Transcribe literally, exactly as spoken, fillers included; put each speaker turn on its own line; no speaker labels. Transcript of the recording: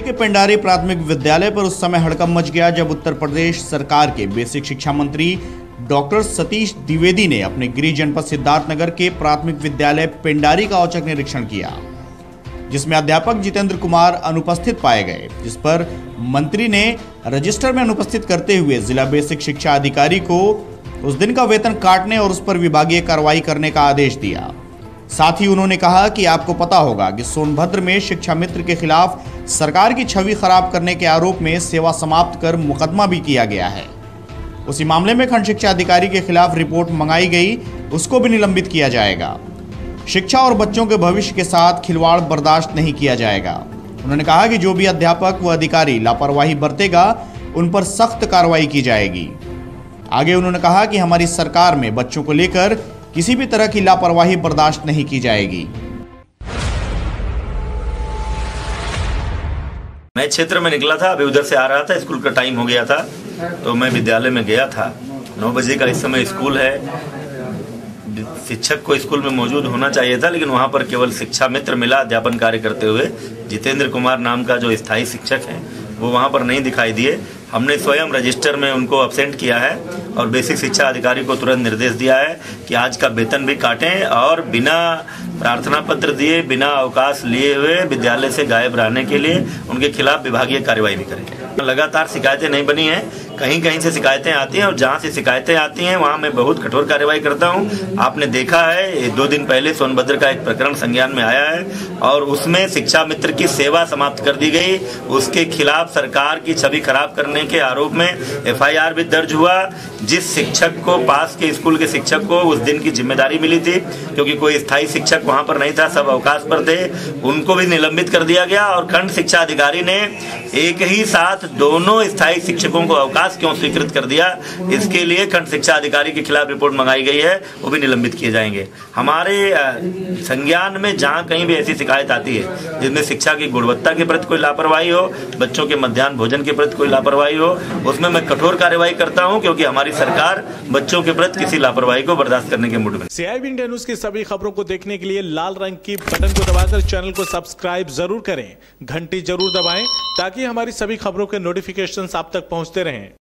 के पेंडारी प्राथमिक विद्यालय पर उस समय हड़कंप मच गया जब उत्तर प्रदेश सरकार के बेसिक शिक्षा मंत्री डॉक्टर सतीश द्विवेदी ने अपने गृह जनपद सिद्धार्थनगर के प्राथमिक विद्यालय पेंडारी का औचक निरीक्षण किया, जिसमें अध्यापक जितेंद्र कुमार अनुपस्थित पाए गए, जिस पर मंत्री ने रजिस्टर में अनुपस्थित करते हुए जिला बेसिक शिक्षा अधिकारी को उस दिन का वेतन काटने और उस पर विभागीय कार्रवाई करने का आदेश दिया। साथ ही उन्होंने कहा कि आपको पता होगा कि सोनभद्र में शिक्षा मित्र के खिलाफ सरकार की छवि खराब करने के आरोप में सेवा समाप्त कर मुकदमा भी किया गया है। उसी मामले में खंड शिक्षा अधिकारी के खिलाफ रिपोर्ट मंगाई गई, उसको भी निलंबित किया जाएगा। शिक्षा और बच्चों के भविष्य के साथ खिलवाड़ बर्दाश्त नहीं किया जाएगा। उन्होंने कहा कि जो भी अध्यापक व अधिकारी लापरवाही बरतेगा उन पर सख्त कार्रवाई की जाएगी। आगे उन्होंने कहा कि हमारी सरकार में बच्चों को लेकर किसी भी तरह की लापरवाही बर्दाश्त नहीं की जाएगी।
मैं क्षेत्र में निकला था, अभी उधर से आ रहा था, स्कूल का टाइम हो गया था तो मैं विद्यालय में गया था। नौ बजे का इस समय स्कूल है। शिक्षक को स्कूल में मौजूद होना चाहिए था, लेकिन वहां पर केवल शिक्षा मित्र मिला अध्यापन कार्य करते हुए। जितेंद्र कुमार नाम का जो स्थायी शिक्षक है वो वहां पर नहीं दिखाई दिए। हमने स्वयं रजिस्टर में उनको एब्सेंट किया है और बेसिक शिक्षा अधिकारी को तुरंत निर्देश दिया है कि आज का वेतन भी काटें और बिना प्रार्थना पत्र दिए, बिना अवकाश लिए हुए विद्यालय से गायब रहने के लिए उनके खिलाफ विभागीय कार्रवाई भी करें। लगातार शिकायतें नहीं बनी हैं, कहीं कहीं से शिकायतें आती हैं और जहां से शिकायतें आती हैं वहां मैं बहुत कठोर कार्रवाई करता हूं। आपने देखा है दो दिन पहले सोनभद्र का एक प्रकरण संज्ञान में आया है और उसमें शिक्षा मित्र की सेवा समाप्त कर दी गई। उसके खिलाफ सरकार की छवि खराब करने के आरोप में एफ आई आर भी दर्ज हुआ। जिस शिक्षक को पास के स्कूल के शिक्षक को उस दिन की जिम्मेदारी मिली थी, क्योंकि कोई स्थायी शिक्षक वहां पर नहीं था, सब अवकाश पर थे, उनको भी निलंबित कर दिया गया। और खंड शिक्षा अधिकारी ने एक ही साथ दोनों स्थायी शिक्षकों को अवकाश क्यों स्वीकृत कर दिया, इसके लिए खंड शिक्षा अधिकारी के खिलाफ रिपोर्ट मंगाई गई है, वो भी निलंबित किए जाएंगे। हमारे संज्ञान में जहां कहीं भी ऐसी शिकायत आती है जिसमें शिक्षा की गुणवत्ता के प्रति कोई लापरवाही हो, बच्चों के मध्याह्न भोजन के प्रति कोई लापरवाही हो, उसमें मैं कठोर कार्रवाई करता हूं, क्योंकि हमारी सरकार बच्चों के प्रति किसी लापरवाही को बर्दाश्त करने के मूड में।
सीआईबी इंडिया न्यूज की सभी खबरों को देखने के लिए लाल रंग की बटन को दबाकर चैनल को सब्सक्राइब जरूर करें, घंटी जरूर दबाएं ताकि हमारी सभी खबरों के नोटिफिकेशन आप तक पहुंचते रहें।